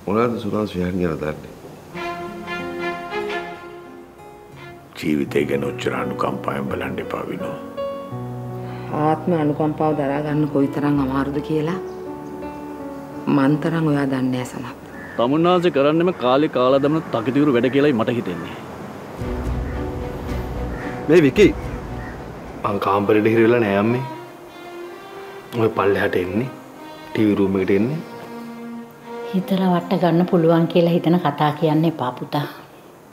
මොනවාද සුරාස් විහාරණ ගැන දන්නේ? ජීවිතය ගැන උච්චර අනුකම්පාවෙන් බලන්න එපා විනෝ. ආත්ම අනුකම්පාව දරා ගන්න කොයිතරම් අමාරුද කියලා මන් තරම් ඔයා දන්නේ නැහැ සනත්. තමුන්නාසේ කරන්නෙම කාලේ කාලා දමන තකිතිරු වැඩ කියලායි මට හිතෙන්නේ. මේ විකි මං කාමරේට හිර වෙලා නෑ අම්මේ. ඔය පල්ලෙහාට එන්නේ ටීවී රූම් එකට එන්නේ. හිතලා වට ගන්න පුළුවන් කියලා හිතන කතා කියන්න එපා පුතා.